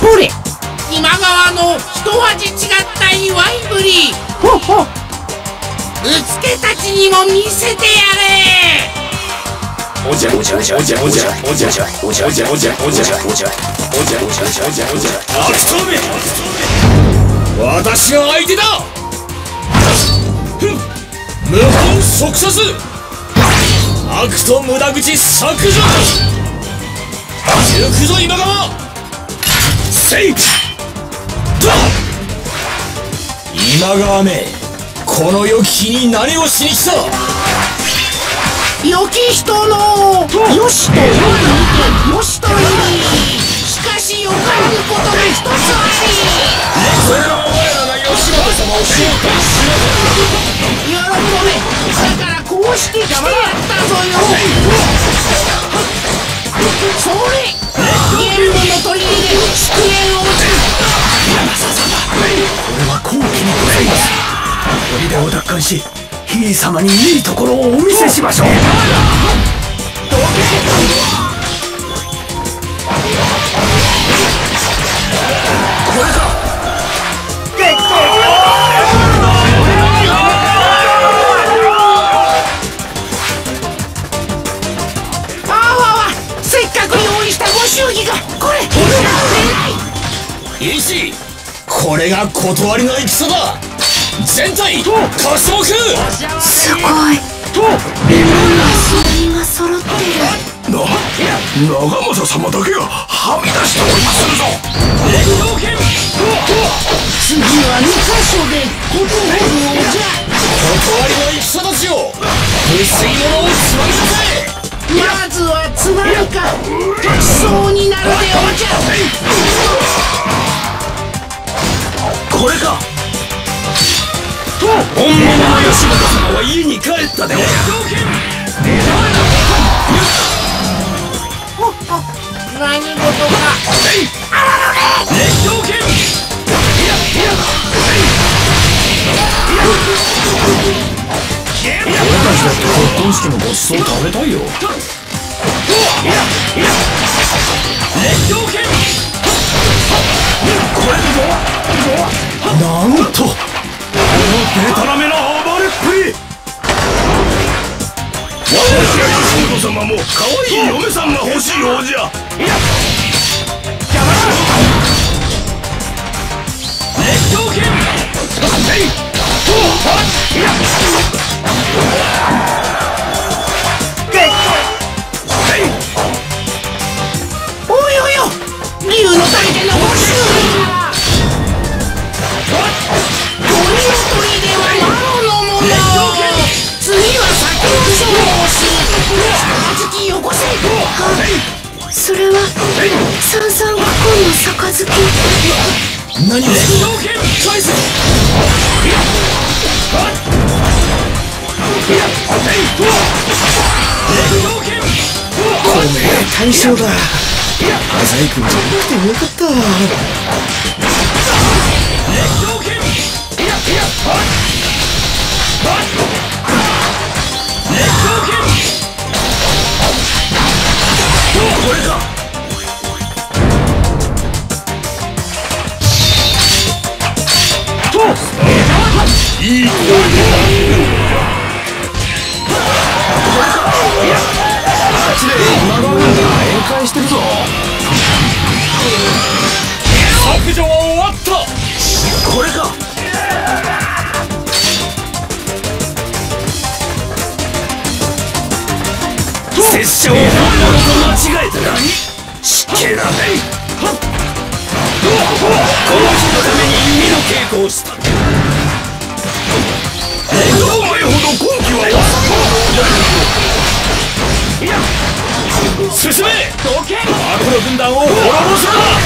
これ今川の一味違った祝いぶり。ほほ、うつけたちにも見せてやれ。おじゃおじゃおじゃおじゃおじゃおじゃおじゃおじゃおじゃおじゃおじゃおじゃおじゃおじゃおじゃおじゃおじゃ。悪党め、私が相手だ。無本即殺、悪と無駄口削除。行くぞ今川。せい。今川め、この良き日に何をしに来た。良き人のよしとよりよしとより、しかしよからぬことが一つあり。それは我らが吉本様を招待しなさい。喜べ。だからこうして来てやったぞよ。それゲームの取り入れ祝宴を。山佐様、これは好機にございます。砦を奪還し、ひい様にいいところをお見せしましょう。これか。せっかく用意したご祝儀がこれ。いいし、これが断りの戦だ。全体刮目。すごい、全員が揃ってる。長政様だけがはみ出しておりますぞ。次は2カ所で断るのじゃ。断りの戦たちよ、薄いものをつまみなさい。まずはつまみかごちそうになるでおじゃ。これか。本物の吉本様は家に帰ったでおじゃ。何事か。俺たちだって結婚式のごちそう食べたいよ。なんとこのデタラメな暴れっぷり。我が吉本様も可愛い嫁さんが欲しいようじゃ。おいおいよ、竜の大でのご祝儀だ。鳥の鳥ではマロのもの。次は先の処方し、杯よこせ。それは三々五の杯。何を返せ。孔明大将だ。浅井君じゃなくてよかった。これか。いい声だ。あっちで今川軍が宴会してるぞ。削除は終わった。これか。拙者を本物と間違えたか。失敬だね。この日のために弓の稽古をした。お前ほど根気は進め。悪の軍団を滅ぼすのだ。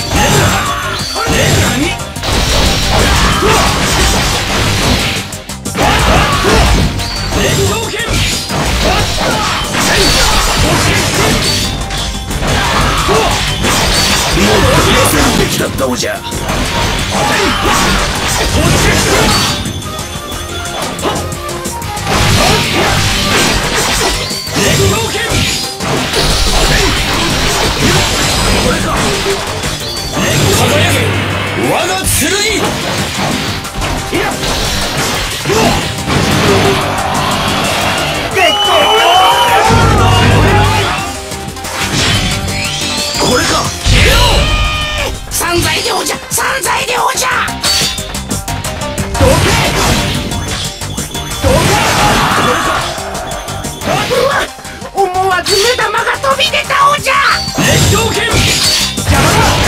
もっと言わせるべきだったおじゃ。これか。 おじゃ、散財でおじゃ。 どけうわ、思わず目玉が飛び出たおじゃ。 熱狂剣邪魔だ。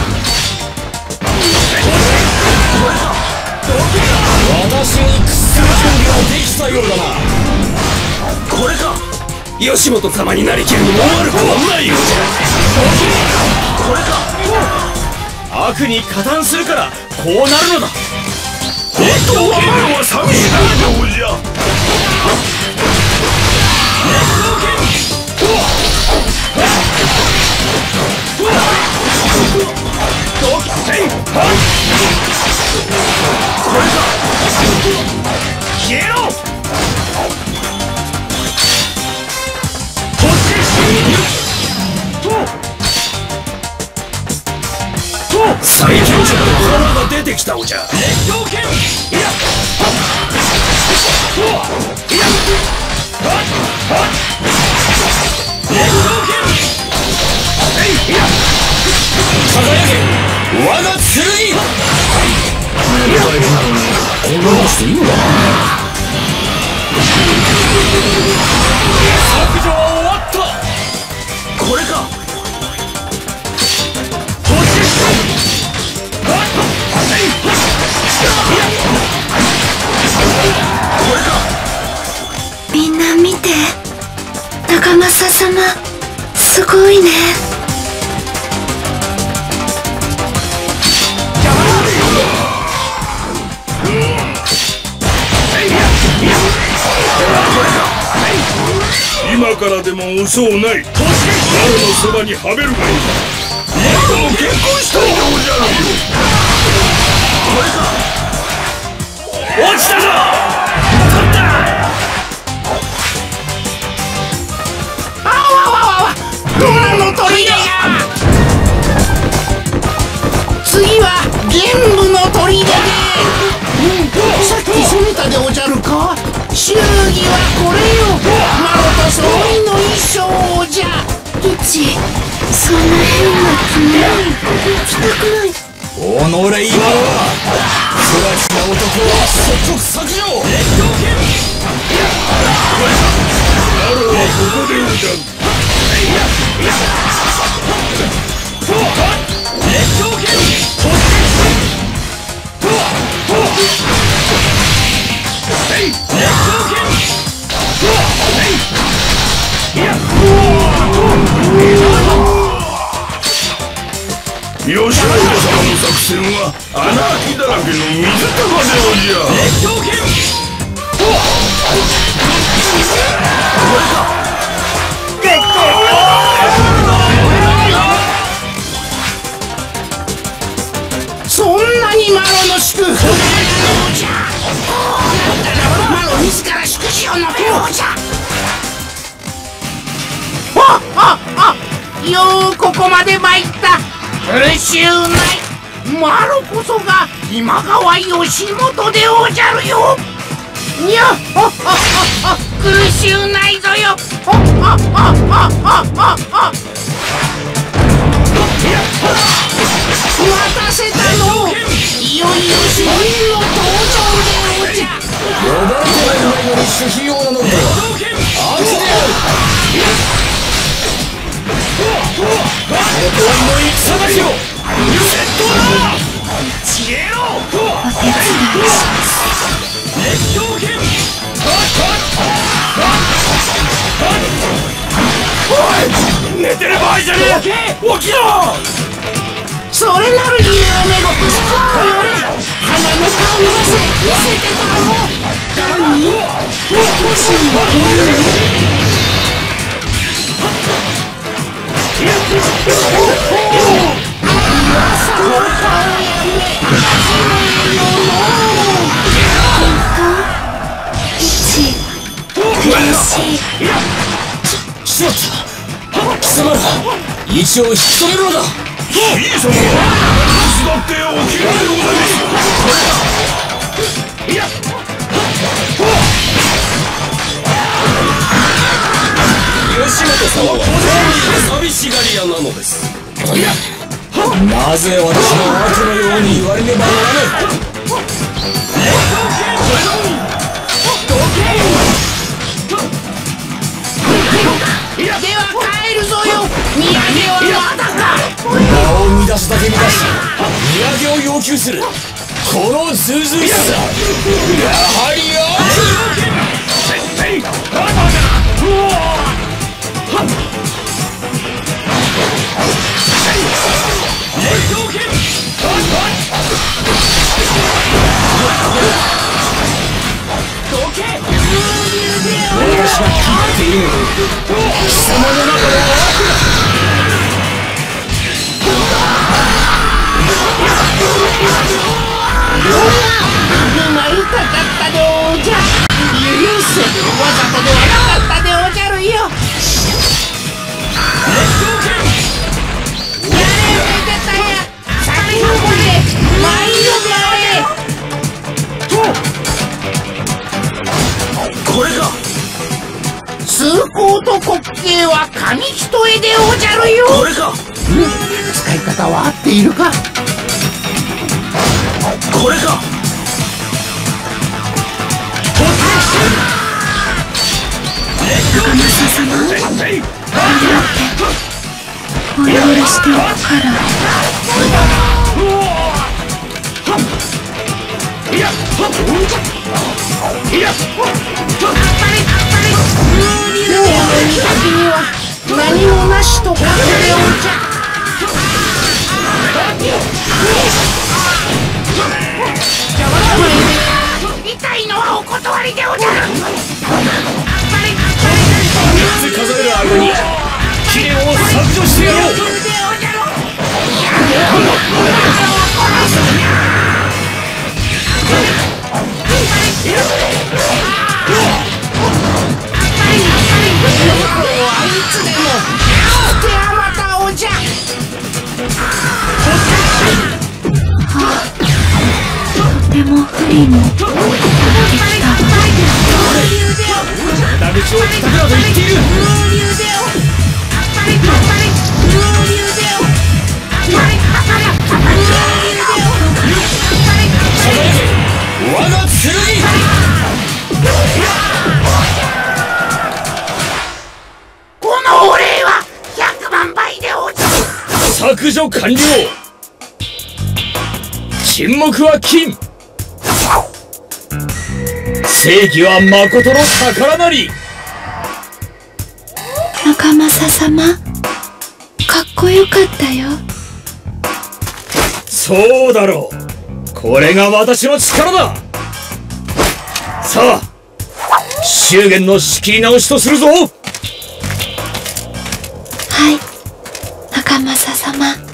私に屈する準備ができたようだな。これか。 吉本様になりきるのも悪くはないようじゃ。 これか。悪に加担するからこうなるのだ。本当はマロは寂しがりでおじゃ。熱狂剣これか。消えろ。 最強者の花が出てきたおじゃ。 熱狂剣いや輝け我が剣。大変なのにこんなことしていいのかな。削除は終わった。これか。 みんな見て、長政様すごいね。 今からでも遅うない。マロのそばにはめるがいい。マロも結婚したいでおじゃるよ。これか。落ちたぞ。取った。 あわわわわ、ドラの砦が。次は玄武の砦で。さっき攻めたでおじゃるか。祝儀はこれよ。マロと総理の衣装じゃ。 イチ、そんな変な国行きたくない。 おのれ今は不埒な男は即刻削除。熱狂剣マロはここでおじゃる。熱狂剣吉野様の作戦は穴あきだらけの水玉でおじゃ。熱狂剣そんなにマロの祝福がなのじゃ。マロ自ら祝辞を述べようじゃ。ようここまで参った。苦しゅうない。マロこそが今川義元でおじゃるよ。にゃっほっほっほっほ、苦しゅうないぞよ。ほっほっほっほっほっほ。待たせたの。いよいよ主人の登場でおじゃ。 呼ばれてないのに守秘用なのか。悪である。ここの戦だよ。戦闘だ。消えろ。 お手伝いします。 熱狂剣おい、寝てる場合じゃねえ。起きろ。 それなる夢ごと花の顔見せてたの。 何？もしもしまった。貴様ら位置を引き止めるのだ。いいぞ。手伝っておきられるのだ。いや吉本様は寂しがり屋なのです。いやなぜ私の後のように言われねばならない。 では帰るぞよ。土産はまだか。 名を乱すだけ乱し土産を要求する、このずうずうしさ、やはりよ。私が切っている貴様の中では参ったかったでおじゃ。許せ、わざとではなかったでおじゃるよ。やれめでたや、先の声で参るであれ。 これか。 通行と滑稽は紙一重でおじゃるよ。 これか。 使い方は合っているか。 これか。 中正様、お許しておくから。 何もなしところでおじゃ。痛いのはお断りでおじゃる。 3つ数える間に期限を削除してやろう。 とても不利にできたわ。 蛇口を叩くなと言っている。我が剣。 このお礼は100万倍でおじゃる。 削除完了。沈黙は金。正義は誠の宝なり。 中正様、かっこよかったよ。 そうだろう。これが私の力だ。さあ、祝言の仕切り直しとするぞ。 はい、中正様。